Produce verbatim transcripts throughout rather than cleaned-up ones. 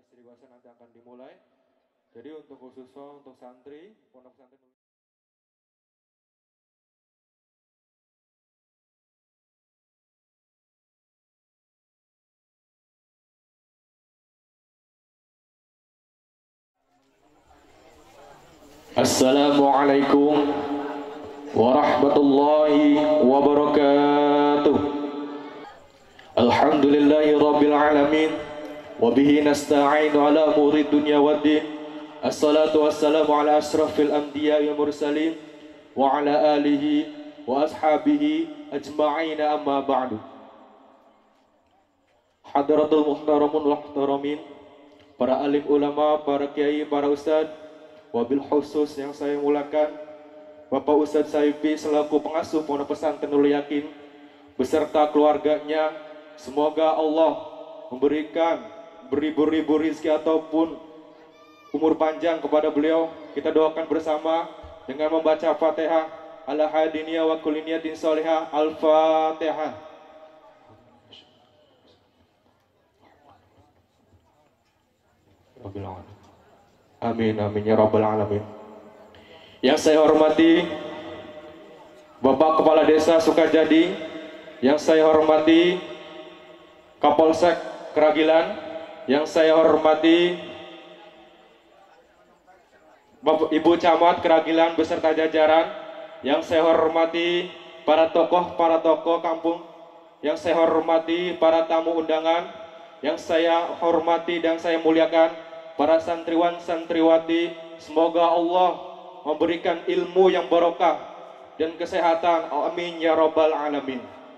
istighosah nanti akan dimulai. Jadi untuk khususnya untuk santri, pondok pesantren Assalamualaikum warahmatullahi wabarakatuh. Alhamdulillahi rabbil alamin, wabihi nasta'inu ala umuri dunya waddin. Assalatu wassalamu ala asrafil anbiya wal mursalin wa ala alihi wa ashabihi ajma'ina, amma ba'du. Hadratul muhtaramun muhtaramin, para alim ulama, para kiai, para ustadz, wabil khusus yang saya muliakan Bapak Ustadz Saifi selaku pengasuh Pondok Pesantren Nurul Yakin beserta keluarganya. Semoga Allah memberikan beribu-ribu rizki ataupun umur panjang kepada beliau. Kita doakan bersama dengan membaca Fatihah. Ala hadiniya wa kuliniyatin salihah. Al-Fatihah. Amin amin ya rabbal alamin. Yang saya hormati Bapak Kepala Desa Sukajadi, yang saya hormati Kapolsek Keragilan, yang saya hormati Bapak Ibu Camat Keragilan beserta jajaran, yang saya hormati para tokoh para tokoh kampung, yang saya hormati para tamu undangan, yang saya hormati dan saya muliakan para santriwan santriwati. Semoga Allah memberikan ilmu yang barokah dan kesehatan, amin ya rabbal alamin.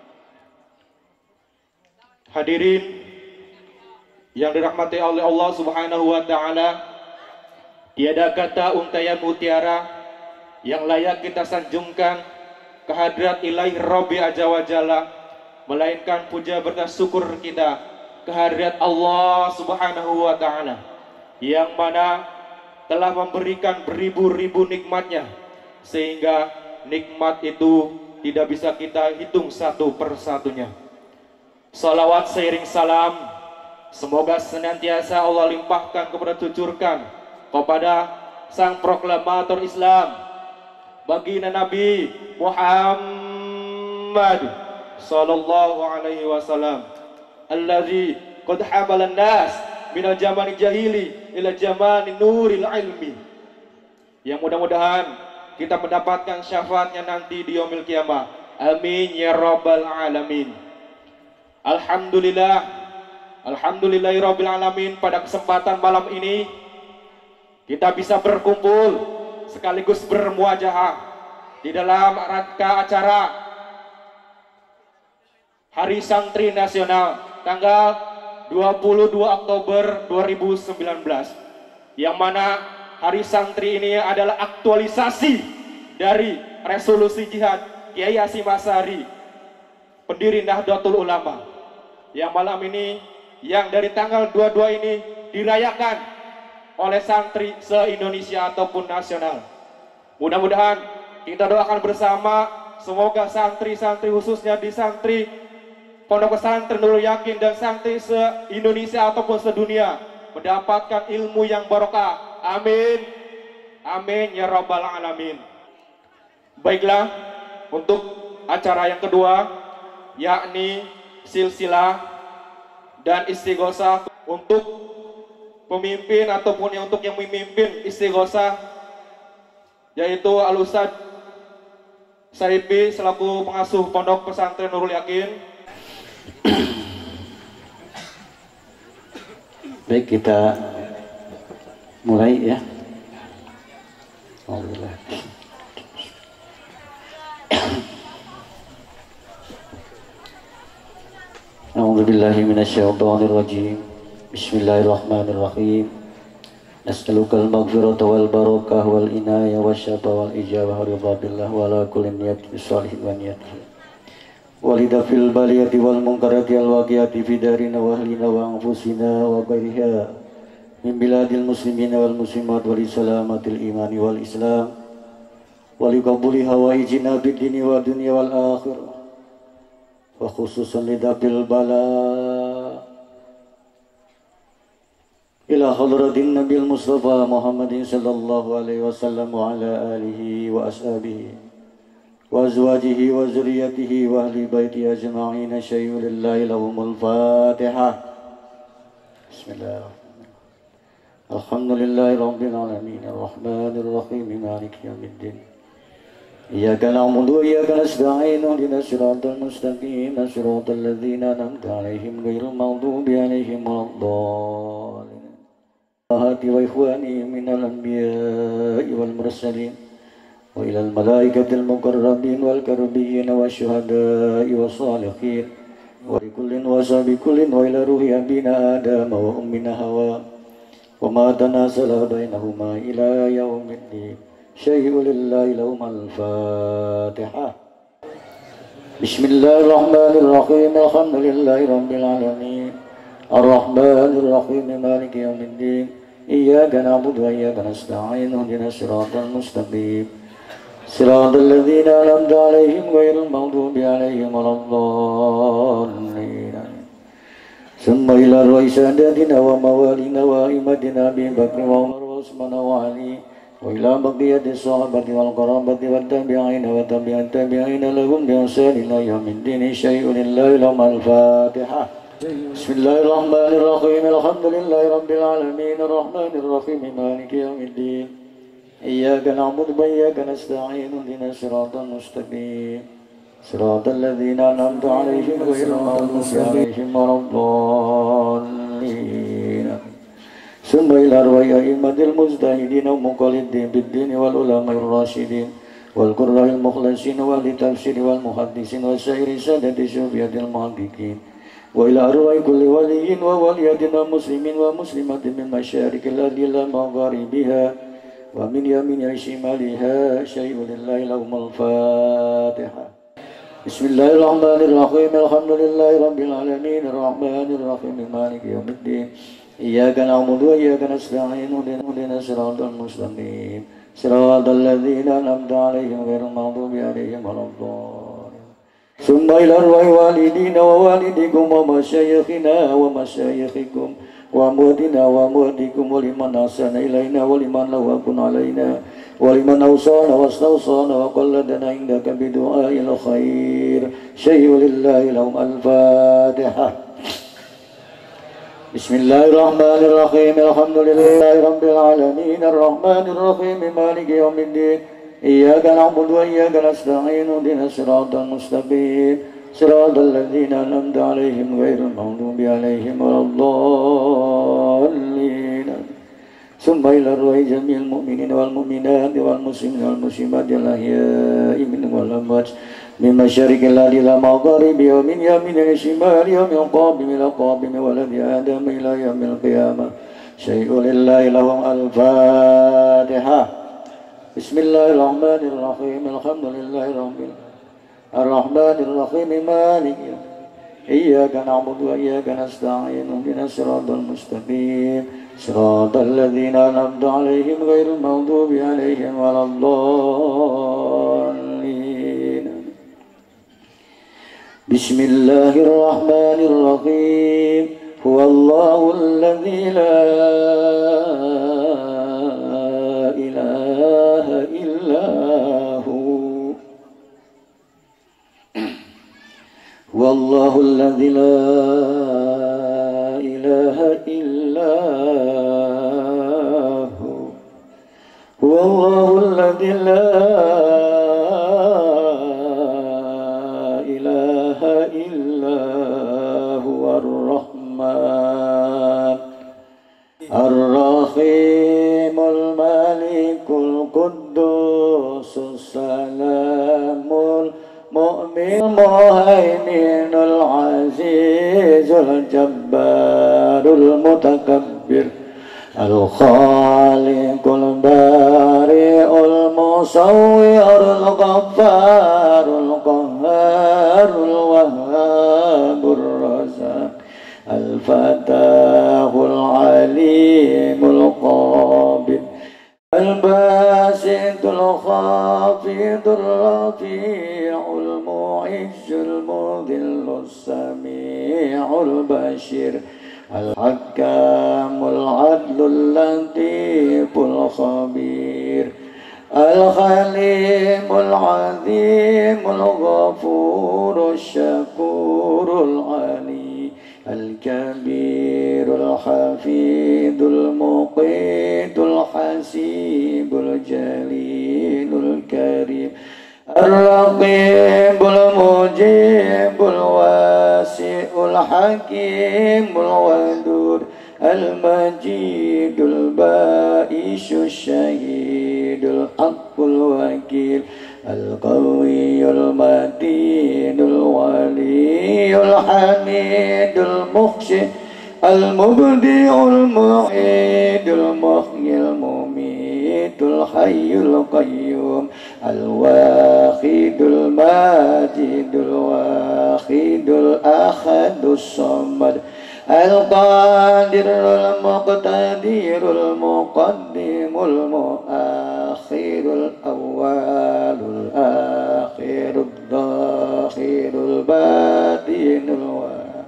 Hadirin yang dirahmati oleh Allah subhanahu wa ta'ala, tiada kata untayan mutiara yang layak kita sanjungkan kehadrat ilahi Rabbi Azza wa Jalla, melainkan puja bersyukur kita kehadrat Allah subhanahu wa ta'ala yang mana telah memberikan beribu-ribu nikmatnya, sehingga nikmat itu tidak bisa kita hitung satu persatunya. Salawat seiring salam semoga senantiasa Allah limpahkan kepada tucurkan kepada sang proklamator Islam, baginda Nabi Muhammad sallallahu alaihi wasallam, allazi qad hamalan nas minal zamani jahili ila zamani nuril ilmi, yang mudah-mudahan kita mendapatkan syafaatnya nanti di yaumil qiyamah. Amin ya rabbal alamin. Alhamdulillah, alhamdulillahi rabbil alamin. Pada kesempatan malam ini kita bisa berkumpul sekaligus bermuajahah di dalam rangka acara Hari Santri Nasional tanggal dua puluh dua Oktober dua ribu sembilan belas, yang mana Hari Santri ini adalah aktualisasi dari resolusi jihad Kiai Hasyim Asy'ari, pendiri Nahdlatul Ulama, yang malam ini, yang dari tanggal dua puluh dua ini dirayakan oleh santri se-Indonesia ataupun nasional. Mudah-mudahan kita doakan bersama, semoga santri-santri khususnya di santri Pondok Pesantren Nurul Yakin dan santri se-Indonesia ataupun sedunia mendapatkan ilmu yang barokah. Amin. Amin ya rabbal alamin. Baiklah, untuk acara yang kedua, yakni silsilah dan istighosah, untuk pemimpin ataupun yang untuk yang memimpin istighosah yaitu Al-Ustadz Saifi selaku pengasuh Pondok Pesantren Nurul Yakin. Baik, kita mulai ya. Alhamdulillah. A'udzubillahi minasyaitonir rajim. Bismillahirrahmanirrahim. Nas'alukal maghfirata wal barakah wal inayah wasyafa wal ijabah ridha billah wa la kulli niyatin shalihin wa niyatin walida fil baliyati wal munkarati al waqiyati fi darina wa ahlina wa anfusina wa ghairiha min biladil muslimina wal muslimat wa li salamatil imani wal islam wa li qabuli hawaijina bid dini wa dunya wal akhirah, wa khususan li dafil bala حضرة النبي المصطفى محمد صلى الله عليه وسلم وعلى آله وأصحابه وأزواجه وذريته وأهل بيته أجمعين شيء لله لهم الفاتحة. بسم الله الرحمن الرحيم. الحمد لله رب العالمين الرحمن الرحيم مالك يوم الدين إياك نعبد وإياك نستعين اهدنا الصراط المستقيم صراط الذين أنعمت عليهم غير المغضوب عليهم ولا الضالين. أهاتي وإخواني من الأنبياء والمرسلين وإلى الملائكة المقربين والكربيين والشهداء والصالحين ولكل وصحب كل وإلى روح أبينا آدم وأمنا حواء وما تناسل بينهما إلى يوم الدين شيء لله لهم الفاتحة. بسم الله الرحمن الرحيم الحمد لله رب العالمين الرحمن الرحيم مالك يوم الدين إياك نعبد وإياك نستعين اهدنا الصراط المستقيم صراط الذين أنعمت عليهم غير المغضوب عليهم ولا الضالين. ثم إلى رئيس ساداتنا وموالينا وأئمتنا أبي بكر وعمر وعثمان وعلي وإلى بقية الصحابة والقرابة والتابعين وتابع التابعين لهم بإحسان إلى يوم الدين شيء لله لهم الفاتحة. بسم الله الرحمن الرحيم الحمد لله رب العالمين الرحمن الرحيم مالك يوم الدين إياك نعبد وإياك نستعين اهدنا الصراط المستقيم صراط الذين أنعمت عليهم غير المغضوب عليهم ولا الضالين. ثم إلى أرواح أئمة المجتهدين ومقلدين بالدين والعلماء الراشدين والقراء المخلصين وأهل التفسير والمحدثين وسائر سادة الصوفية المحققين وإلى أرواح كل ولي وولية مسلم ومسلمة من مشارق الأرض إلى مغاربها ومن يمينها شمالها شيء لله لهم الفاتحة. بسم الله الرحمن الرحيم الحمد لله رب العالمين الرحمن الرحيم مالك يوم الدين إياك نعبد وإياك نستعين اهدنا الصراط المستقيم صراط الذين أنعمت عليهم غير المغضوب عليهم ولا الضالين. ثم إلى أرواح والدينا ووالديكم ومشايخنا ومشايخكم وأمواتنا وأمواتكم ولمن أحسن إلينا ولمن له حق علينا ولمن أوصانا واستوصانا وقلدنا عندك بدعاء الخير شيء لله لهم الفاتحة. بسم الله الرحمن الرحيم الحمد لله رب العالمين الرحمن الرحيم مالك يوم الدين إياك نعبد وإياك نستعين اهدنا الصراط المستقيم صراط الذين أنعمت عليهم غير المغضوب عليهم ولا الضالين. ثم إلى أرواح جميع المؤمنين والمؤمنات والمسلمين والمسلمات الأحياء منهم والأموات من مشارق الأرض إلى مغاربها ومن يمين إلى شمال ومن قابم إلى قابم ولد آدم إلى يوم القيامة شيء لله لهم الفاتحة. بسم الله الرحمن الرحيم الحمد لله رب العالمين الرحمن الرحيم مالك يوم إياك نعبد وإياك نستعين اهدنا الصراط المستقيم صراط الذين أنعمت عليهم غير المغضوب عليهم ولا الضالين. بسم الله الرحمن الرحيم هو الله الذي لا إله إلا هو هو الله الذي لا إله إلا هو هو الله الذي لا إله إلا هو الرحمن الرحيم الملك القدوس السلام المؤمن المهيمن العزيز الجبار المتكبر الخالق البارئ المصور الغفار القهار الوهاب الرزاق الفتاح العليم القابل الباسط الخافض الرفيع المعز المذل السميع البشير الحكام العدل اللطيف الخبير الحليم العظيم الغفور الشكور العلي الكبير الحفيظ المقيت الحسيب الجليل الكريم الرقيب المجيب الواسع الحكيم الودود المجيد البائس الشهيد الحق الوكيل القوي المتين الولي الحميد المخشي المبدع المعيد المحيي المميت الحي القيوم الواحد الماجد الواحد الأحد الصمد القادر المقتدر المقدم المؤخر الأول الآخر الظاهر الباطن الواحد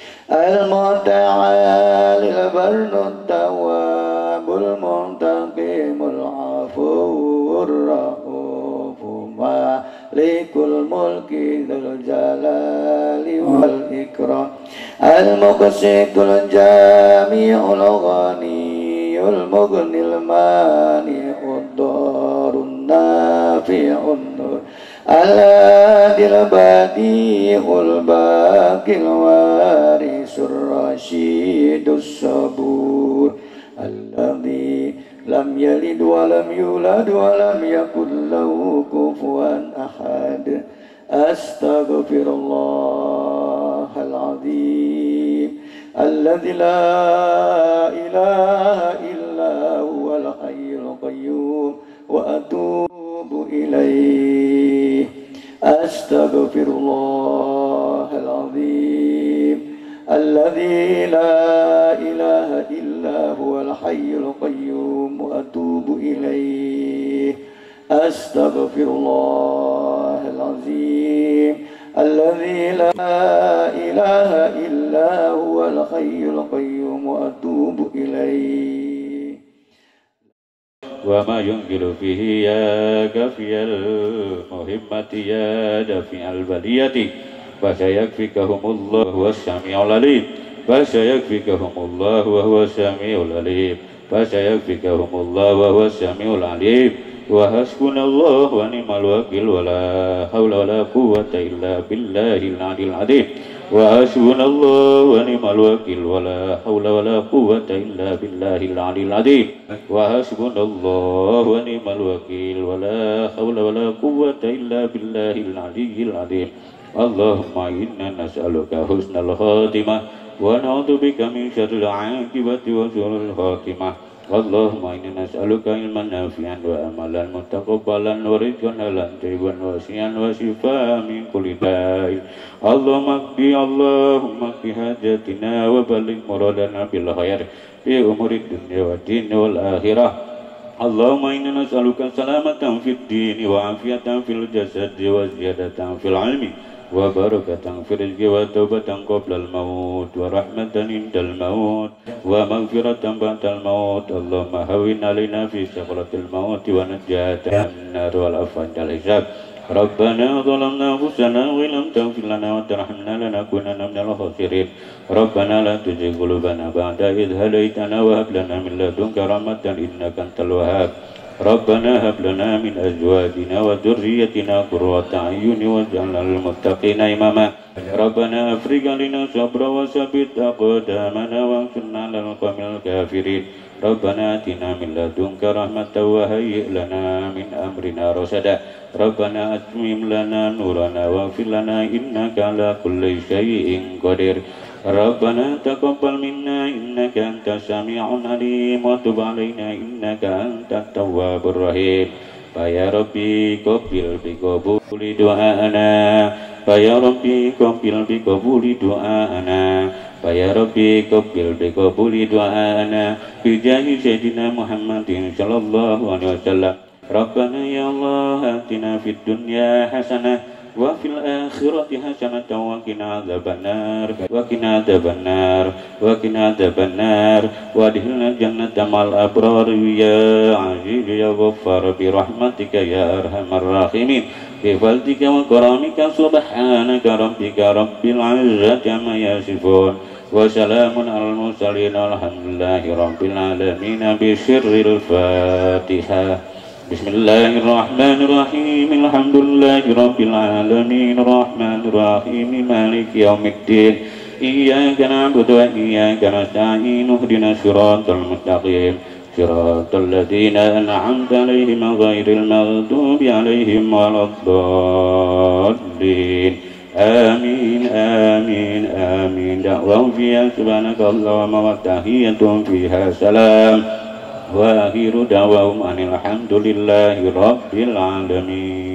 المتعالي البر التواب المنتقم العفو الرؤوف مالك الملك ذو الجلال والإكرام المقسط الجامع الغني المغني المانع الضار النافع النور الهادي البديع الباقي الوارث الرشيد الصبور الذي لم يلد ولم يولد ولم يكن له كفوا أحد أستغفر الله العظيم الذي لا إله إلا هو الحي القيوم وأتوب إليه أستغفر الله العظيم الذي لا إله إلا هو الحي القيوم وأتوب إليه أستغفر الله العظيم الذي لا إله إلا هو الحي القيوم وأتوب إليه. وما ينقل فيه يا كافي المهمة يا دافع البلية فسيكفيكهم الله وهو السميع العليم فسيكفيكهم الله وهو السميع العليم فسيكفيكهم الله وهو السميع العليم وحسبنا الله ونعم الوكيل ولا حول ولا قوة إلا بالله العلي العظيم وحسبنا الله ونعم الوكيل ولا حول ولا قوة إلا بالله العلي العظيم وحسبنا الله ونعم الوكيل ولا حول ولا قوة إلا بالله العلي العظيم اللهم إنا نسألك حسن الخاتمة ونعوذ بك من شر العاقبة وسوء الخاتمة اللهم إنا نسألك علما نافعا وعملا متقبلا ورزقا حلالا طيبا واسعا وشفاء من كل داء اللهم اقضي اللهم اقضي حاجاتنا وبلغ مرادنا بالخير في أمور الدنيا والدين والآخرة اللهم إنا نسألك سلامة في الدين وعافية في الجسد وزيادة في العلم وبركة في الرزق وتوبة قبل الموت ورحمة عند الموت ومغفرة بعد الموت اللهم هون علينا في سكرات الموت ونجاة من النار والعفو عند الحساب ربنا ظلمنا أنفسنا وإن لم تغفر لنا وترحمنا لنكونن من الخاسرين ربنا لا تزغ قلوبنا بعد إذ هديتنا وهب لنا من لدنك رحمة إنك أنت الوهاب ربنا هب لنا من أزواجنا وذريتنا قرة أعين واجعلنا للمتقين إماما ربنا أفرغ علينا صبرا وثبت أقدامنا وانصرنا على القوم الكافرين ربنا آتنا من لدنك رحمة وهيئ لنا من أمرنا رشدا ربنا أتمم لنا نورنا واغفر لنا إنك على كل شيء قدير ربنا تقبل منا إنك أنت السميع العليم وتب علينا إنك أنت التواب الرحيم فيا ربي قبل بقبول دعاءنا فيا ربي قبل بقبول دعاءنا فيا ربي قبل بقبول دعاءنا بجاه سيدنا محمد صلى الله عليه وسلم ربنا يا الله آتنا في الدنيا حسنة وفي الآخرة حسنة وقنا عذاب النار وقنا عذاب النار وقنا عذاب النار وادخلنا الجنة مع الأبرار يا عزيز يا غفار برحمتك يا أرحم الراحمين بفضلك وكرمك سبحانك ربك رب العزة عما يصفون وسلام على المرسلين والحمد لله رب العالمين بسر الفاتحة. بسم الله الرحمن الرحيم الحمد لله رب العالمين الرحمن الرحيم مالك يوم الدين إياك نعبد وإياك نستعين اهدنا الصراط المستقيم صراط الذين أنعمت عليهم غير المغضوب عليهم ولا الضالين آمين آمين آمين. دعواهم فيها سبحانك اللهم وتحيتهم فيها سلام وآخر دعواهم أن الحمد لله رب العالمين.